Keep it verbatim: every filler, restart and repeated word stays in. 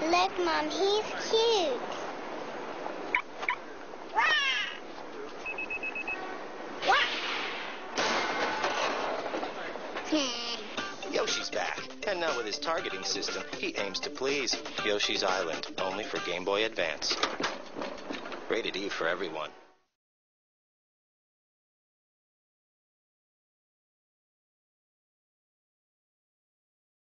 Look, Mom, he's cute. Yoshi's back, and now with his targeting system, he aims to please. Yoshi's Island, only for Game Boy Advance. Rated E for everyone.